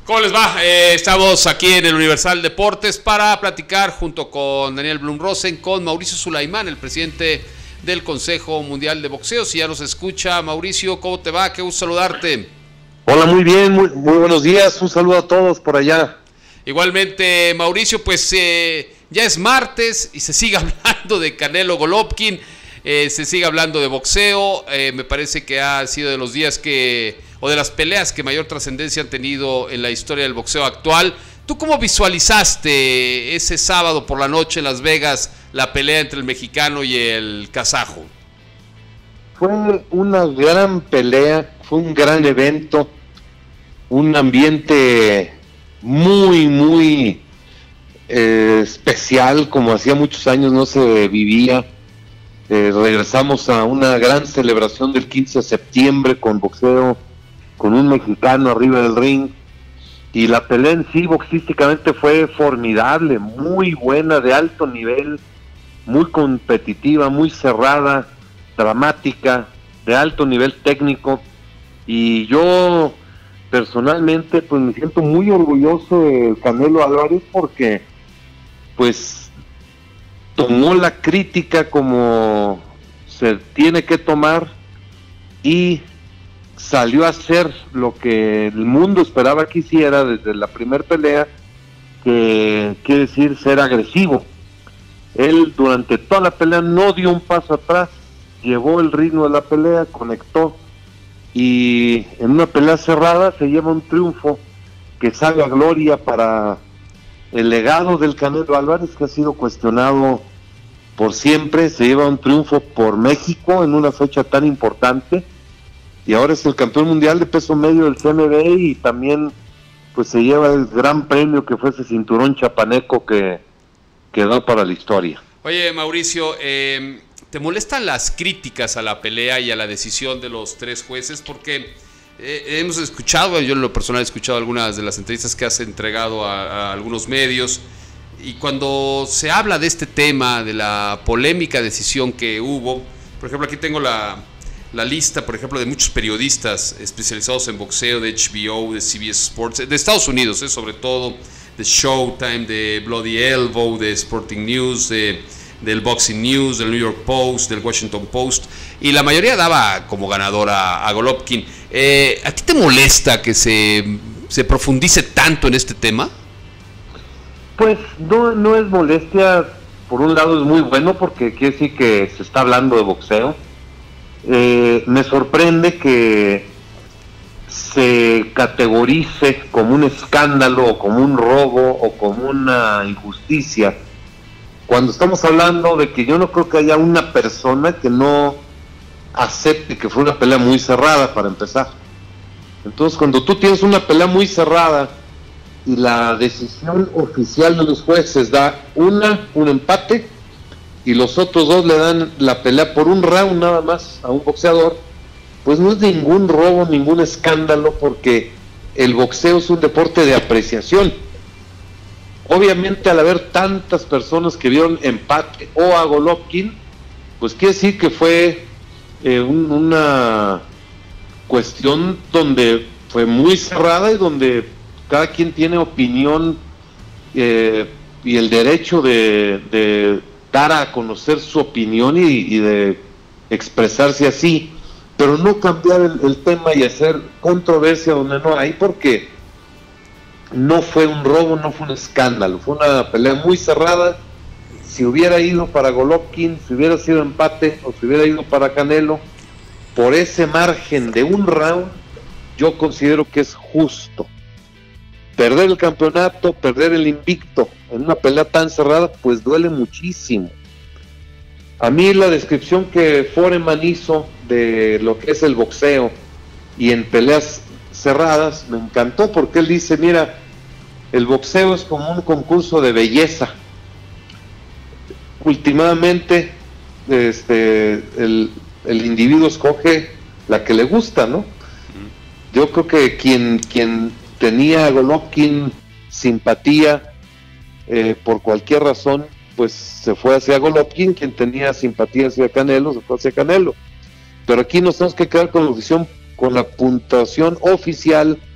¿Cómo les va? Estamos aquí en el Universal Deportes para platicar junto con Daniel Blum-Rosen, con Mauricio Sulaimán, el presidente del Consejo Mundial de Boxeo. Si ya nos escucha, Mauricio, ¿cómo te va? Qué gusto saludarte. Hola, muy bien, muy buenos días, un saludo a todos por allá. Igualmente, Mauricio, pues ya es martes y se sigue hablando de Canelo Golovkin, se sigue hablando de boxeo. Me parece que ha sido de los días o de las peleas que mayor trascendencia han tenido en la historia del boxeo actual. ¿Tú cómo visualizaste ese sábado por la noche en Las Vegas la pelea entre el mexicano y el kazajo? Fue una gran pelea, fue un gran evento, un ambiente muy especial, como hacía muchos años no se vivía. Regresamos a una gran celebración del 15 de septiembre con boxeo, con un mexicano arriba del ring, y la pelea en sí boxísticamente fue formidable, muy buena, de alto nivel, muy competitiva, muy cerrada, dramática, de alto nivel técnico. Y yo personalmente pues me siento muy orgulloso de Canelo Álvarez porque pues tomó la crítica como se tiene que tomar y salió a hacer lo que el mundo esperaba que hiciera desde la primera pelea, que quiere decir ser agresivo. Él durante toda la pelea no dio un paso atrás, llevó el ritmo de la pelea, conectó, y en una pelea cerrada se lleva un triunfo que sabe a gloria para el legado del Canelo Álvarez, que ha sido cuestionado por siempre. Se lleva un triunfo por México en una fecha tan importante, y ahora es el campeón mundial de peso medio del CMB, y también pues se lleva el gran premio que fue ese cinturón chapaneco que quedó para la historia. Oye, Mauricio, ¿te molestan las críticas a la pelea y a la decisión de los tres jueces? Porque hemos escuchado, yo en lo personal he escuchado algunas de las entrevistas que has entregado a algunos medios, y cuando se habla de este tema, de la polémica decisión que hubo, por ejemplo, aquí tengo la lista, por ejemplo, de muchos periodistas especializados en boxeo, de HBO, de CBS Sports, de Estados Unidos, sobre todo, de Showtime, de Bloody Elbow, de Sporting News, del Boxing News, del New York Post, del Washington Post, y la mayoría daba como ganadora a Golovkin. ¿A ti te molesta que se profundice tanto en este tema? Pues no es molestia. Por un lado es muy bueno porque quiere decir que se está hablando de boxeo. Me sorprende que se categorice como un escándalo o como un robo o como una injusticia, cuando estamos hablando de que yo no creo que haya una persona que no acepte que fue una pelea muy cerrada, para empezar. Entonces, cuando tú tienes una pelea muy cerrada y la decisión oficial de los jueces da un empate, y los otros dos le dan la pelea por un round nada más a un boxeador, pues no es ningún robo, ningún escándalo, porque el boxeo es un deporte de apreciación. Obviamente, al haber tantas personas que vieron empate o a Golovkin, pues quiere decir que fue una cuestión donde fue muy cerrada y donde cada quien tiene opinión y el derecho de dar a conocer su opinión y de expresarse así, pero no cambiar el tema y hacer controversia donde no hay, porque no fue un robo, no fue un escándalo, fue una pelea muy cerrada. Si hubiera ido para Golovkin, si hubiera sido empate o si hubiera ido para Canelo, por ese margen de un round, yo considero que es justo. Perder el campeonato, perder el invicto en una pelea tan cerrada, pues duele muchísimo. A mí la descripción que Foreman hizo de lo que es el boxeo y en peleas cerradas me encantó, porque él dice, mira, el boxeo es como un concurso de belleza. Últimamente el individuo escoge la que le gusta, ¿no? Yo creo que quien tenía a Golovkin simpatía por cualquier razón, pues se fue hacia Golovkin. Quien tenía simpatía hacia Canelo, se fue hacia Canelo. Pero aquí nos tenemos que quedar con la puntuación oficial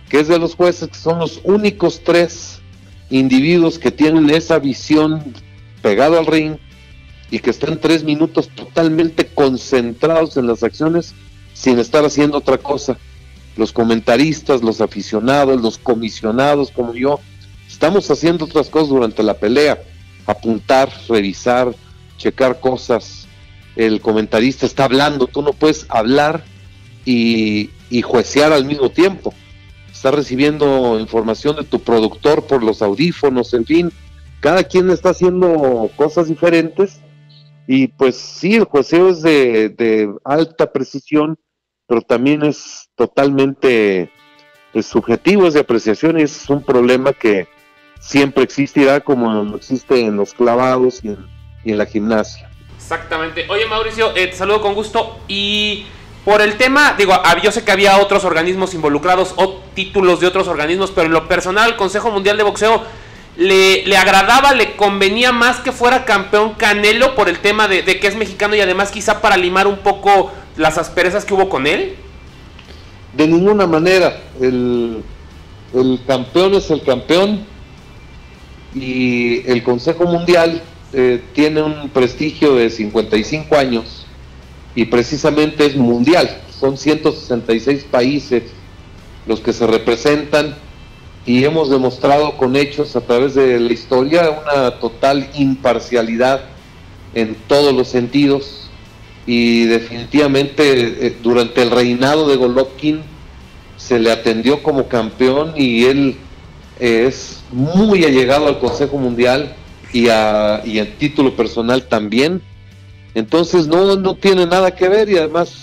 que es de los jueces, que son los únicos 3 individuos que tienen esa visión pegado al ring y que están 3 minutos totalmente concentrados en las acciones sin estar haciendo otra cosa. Los comentaristas, los aficionados, los comisionados como yo, estamos haciendo otras cosas durante la pelea, apuntar, revisar, checar cosas. El comentarista está hablando, tú no puedes hablar y juecear al mismo tiempo. Estás recibiendo información de tu productor por los audífonos, en fin, cada quien está haciendo cosas diferentes y pues sí, el jueceo es de alta precisión, pero también es totalmente subjetivo, es de apreciación y es un problema que siempre existirá como existe en los clavados y en la gimnasia. Exactamente. Oye, Mauricio, te saludo con gusto y por el tema, digo, yo sé que había otros organismos involucrados o títulos de otros organismos, pero en lo personal, el Consejo Mundial de Boxeo le agradaba, le convenía más que fuera campeón Canelo por el tema de que es mexicano y además quizá para limar un poco las asperezas que hubo con él. De ninguna manera, el campeón es el campeón y el Consejo Mundial tiene un prestigio de 55 años y precisamente es mundial, son 166 países los que se representan y hemos demostrado con hechos a través de la historia una total imparcialidad en todos los sentidos y definitivamente durante el reinado de Golovkin se le atendió como campeón y él es muy allegado al Consejo Mundial y en título personal también. Entonces no tiene nada que ver y además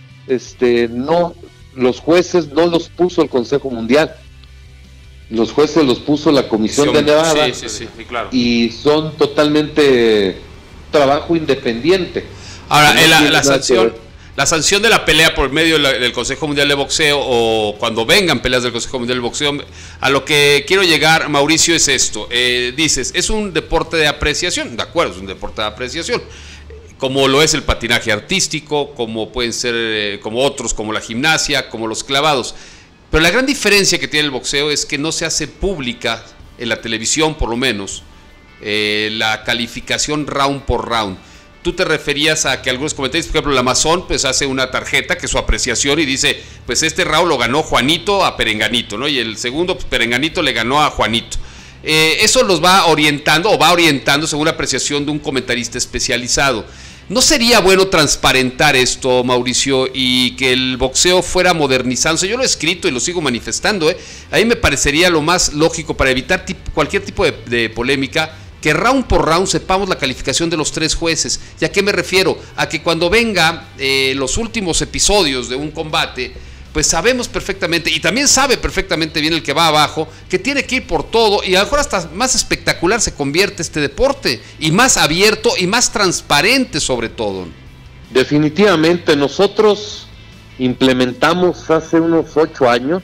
los jueces no los puso el Consejo Mundial, los jueces los puso la Comisión de Nevada, sí, claro. Y son totalmente trabajo independiente. Ahora, la sanción de la pelea por medio del Consejo Mundial de Boxeo o cuando vengan peleas del Consejo Mundial de Boxeo, a lo que quiero llegar, Mauricio, es esto. Dices, es un deporte de apreciación, de acuerdo, es un deporte de apreciación, como lo es el patinaje artístico, como pueden ser como otros, como la gimnasia, como los clavados. Pero la gran diferencia que tiene el boxeo es que no se hace pública, en la televisión por lo menos, la calificación round por round. Tú te referías a que algunos comentaristas, por ejemplo, el Amazon, pues hace una tarjeta que es su apreciación y dice, pues este round lo ganó Juanito a Perenganito, ¿no? Y el segundo, pues Perenganito le ganó a Juanito. Eso los va orientando o va orientando según la apreciación de un comentarista especializado. ¿No sería bueno transparentar esto, Mauricio, y que el boxeo fuera modernizándose? Yo lo he escrito y lo sigo manifestando, A mí me parecería lo más lógico para evitar cualquier tipo de polémica, que round por round sepamos la calificación de los 3 jueces. ¿Y a qué me refiero? A que cuando venga los últimos episodios de un combate, pues sabemos perfectamente, y también sabe perfectamente bien el que va abajo, que tiene que ir por todo, y a lo mejor hasta más espectacular se convierte este deporte, y más abierto y más transparente sobre todo. Definitivamente, nosotros implementamos hace unos 8 años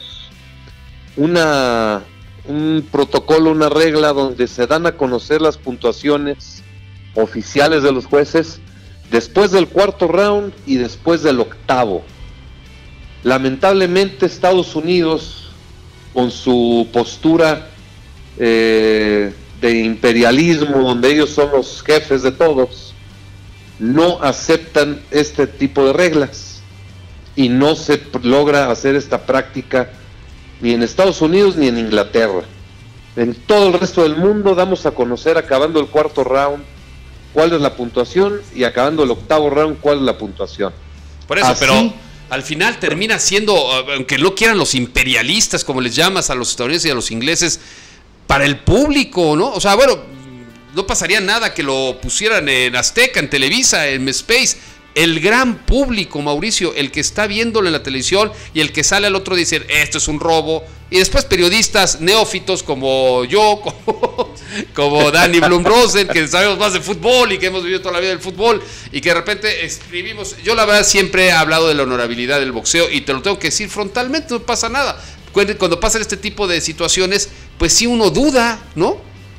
un protocolo, una regla donde se dan a conocer las puntuaciones oficiales de los jueces después del 4º round y después del 8º. Lamentablemente Estados Unidos, con su postura de imperialismo, donde ellos son los jefes de todos, no aceptan este tipo de reglas y no se logra hacer esta práctica ni en Estados Unidos ni en Inglaterra. En todo el resto del mundo damos a conocer, acabando el 4º round, cuál es la puntuación, y acabando el 8º round, cuál es la puntuación. Por eso, así, pero al final termina siendo, aunque no quieran los imperialistas, como les llamas a los estadounidenses y a los ingleses, para el público, ¿no? O sea, bueno, no pasaría nada que lo pusieran en Azteca, en Televisa, en Space. El gran público, Mauricio, el que está viéndolo en la televisión y el que sale al otro dice, esto es un robo. Y después periodistas neófitos como yo, como Danny Blum-Rosen, que sabemos más de fútbol y que hemos vivido toda la vida del fútbol, y que de repente escribimos. Yo la verdad siempre he hablado de la honorabilidad del boxeo y te lo tengo que decir frontalmente, no pasa nada. Cuando pasan este tipo de situaciones, pues sí uno duda, ¿no?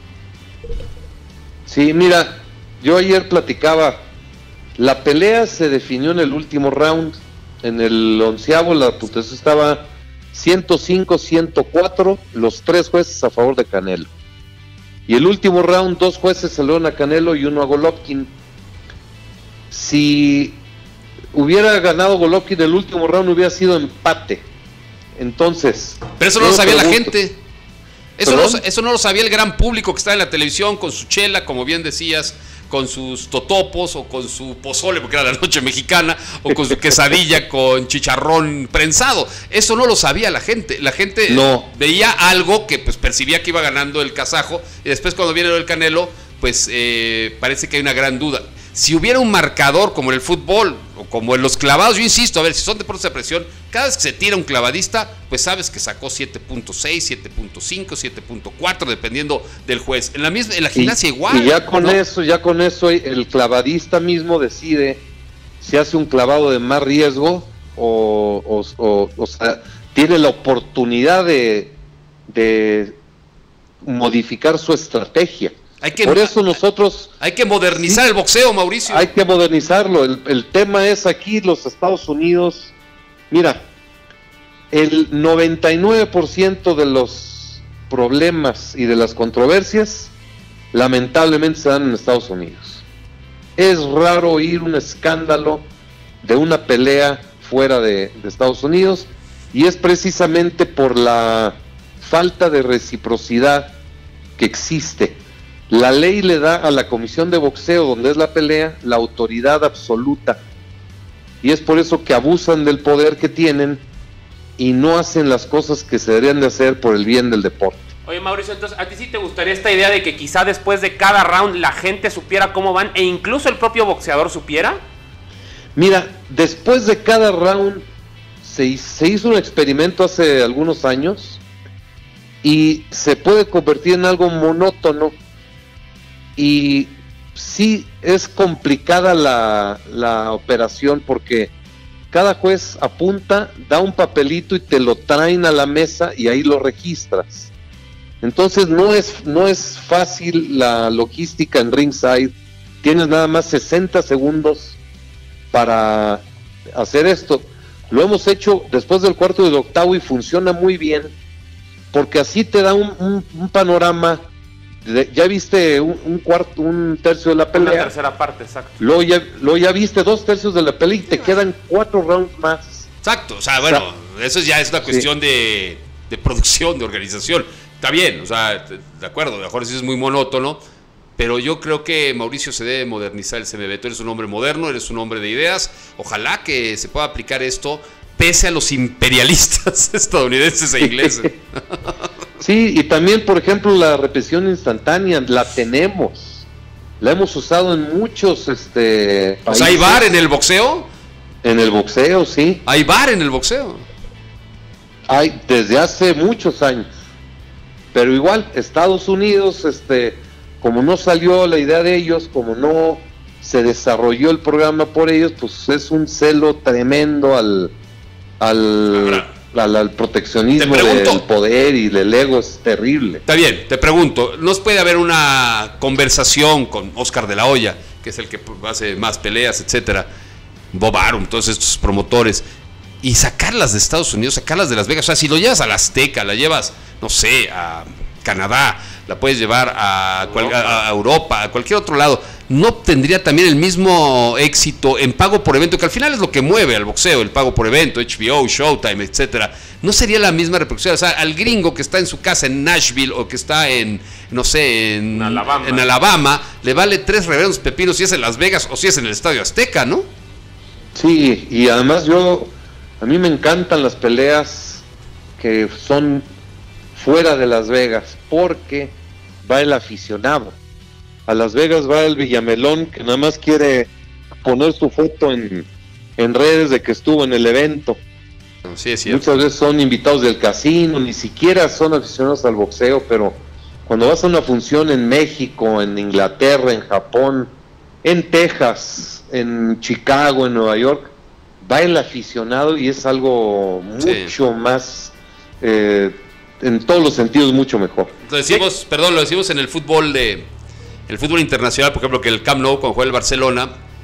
Sí, mira, yo ayer platicaba. La pelea se definió en el último round, en el 11º, la puntuación estaba 105-104, los 3 jueces a favor de Canelo. Y el último round, 2 jueces se lo dieron a Canelo y 1 a Golovkin. Si hubiera ganado Golovkin el último round, hubiera sido empate. Entonces... Pero eso no lo sabía la gente. Eso no lo sabía el gran público que está en la televisión con su chela, como bien decías, con sus totopos o con su pozole, porque era la noche mexicana, o con su quesadilla con chicharrón prensado. Eso no lo sabía la gente. La gente veía algo que pues percibía que iba ganando el kazajo, y después cuando viene el Canelo, pues parece que hay una gran duda. Si hubiera un marcador como en el fútbol o como en los clavados, yo insisto, a ver, si son deportes de presión, cada vez que se tira un clavadista, pues sabes que sacó 7.6, 7.5, 7.4, dependiendo del juez. En la gimnasia igual. Y ya con eso el clavadista mismo decide si hace un clavado de más riesgo o sea, tiene la oportunidad de modificar su estrategia. Por eso nosotros... Hay que modernizar el boxeo, Mauricio. Hay que modernizarlo. El tema es aquí, los Estados Unidos... Mira, el 99% de los problemas y de las controversias, lamentablemente se dan en Estados Unidos. Es raro oír un escándalo de una pelea fuera de Estados Unidos, y es precisamente por la falta de reciprocidad que existe. La ley le da a la comisión de boxeo, donde es la pelea, la autoridad absoluta. Y es por eso que abusan del poder que tienen y no hacen las cosas que se deberían de hacer por el bien del deporte. Oye, Mauricio, entonces, ¿a ti sí te gustaría esta idea de que quizá después de cada round la gente supiera cómo van e incluso el propio boxeador supiera? Mira, después de cada round se hizo un experimento hace algunos años y se puede convertir en algo monótono. Y sí es complicada la operación, porque cada juez apunta, da un papelito y te lo traen a la mesa y ahí lo registras. Entonces no es fácil la logística en ringside. Tienes nada más 60 segundos para hacer esto. Lo hemos hecho después del cuarto y del octavo y funciona muy bien, porque así te da un panorama. Ya viste un tercio de la pelea. Una tercera parte, exacto. Luego ya viste 2/3 de la pelea y te quedan 4 rounds más. Exacto, o sea, bueno, eso ya es una cuestión de producción, de organización. Está bien, o sea, de acuerdo, a lo mejor sí es muy monótono, pero yo creo que Mauricio se debe modernizar el CMB. Tú eres un hombre moderno, eres un hombre de ideas. Ojalá que se pueda aplicar esto pese a los imperialistas estadounidenses e ingleses. Sí, y también, por ejemplo, la repetición instantánea, la tenemos. La hemos usado en muchos países. O sea, ¿hay VAR en el boxeo? En el boxeo, sí. ¿Hay VAR en el boxeo? Hay, desde hace muchos años. Pero igual, Estados Unidos, como no salió la idea de ellos, como no se desarrolló el programa por ellos, pues es un celo tremendo al proteccionismo del poder y del ego. Es terrible. Está bien, te pregunto, ¿no puede haber una conversación con Oscar de la Hoya, que es el que hace más peleas, etcétera, Bob Arum, todos estos promotores, y sacarlas de Estados Unidos, sacarlas de Las Vegas? O sea, si lo llevas a la Azteca, la llevas, no sé, a Canadá, la puedes llevar a Europa, a cualquier otro lado, ¿no tendría también el mismo éxito en pago por evento, que al final es lo que mueve al boxeo, el pago por evento, HBO, Showtime, etcétera? ¿No sería la misma repercusión? O sea, al gringo que está en su casa en Nashville o que está en, no sé, en Alabama, le vale 3 reverendos pepinos si es en Las Vegas o si es en el Estadio Azteca, ¿no? Sí, y además a mí me encantan las peleas que son fuera de Las Vegas, porque va el aficionado. A Las Vegas va el Villamelón, que nada más quiere poner su foto en redes de que estuvo en el evento. Sí, es cierto. Muchas veces son invitados del casino, ni siquiera son aficionados al boxeo, pero cuando vas a una función en México, en Inglaterra, en Japón, en Texas, en Chicago, en Nueva York, va el aficionado y es algo mucho más... en todos los sentidos mucho mejor. Lo decimos en el fútbol internacional, por ejemplo, que el Camp Nou, cuando juega el Barcelona,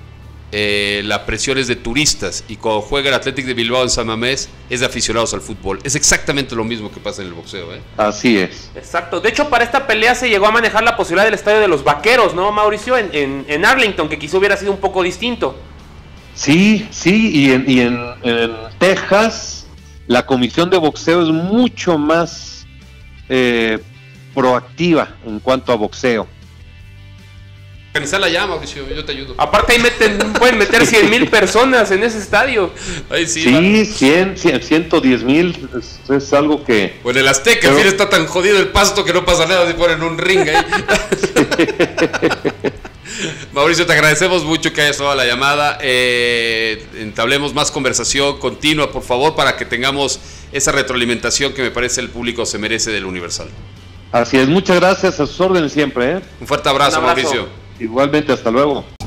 la presión es de turistas, y cuando juega el Athletic de Bilbao en San Mamés es de aficionados al fútbol. Es exactamente lo mismo que pasa en el boxeo, ¿eh? Así es. Exacto. De hecho, para esta pelea se llegó a manejar la posibilidad del estadio de los Vaqueros, ¿no, Mauricio? En Arlington, que quizá hubiera sido un poco distinto. Sí, y en Texas la comisión de boxeo es mucho más proactiva en cuanto a boxeo. Organizar la llama, Mauricio, yo te ayudo. Aparte ahí pueden meter 100,000 personas en ese estadio. Ahí sí, sí 110,000 es algo que... Bueno, el Azteca, pero... está tan jodido el pasto que no pasa nada si ponen un ring ahí. Mauricio, te agradecemos mucho que hayas tomado la llamada. Entablemos más conversación continua, por favor, para que tengamos esa retroalimentación que me parece el público se merece del Universal. Así es, muchas gracias, a sus órdenes siempre, ¿eh? Un fuerte abrazo, Mauricio. Igualmente, hasta luego.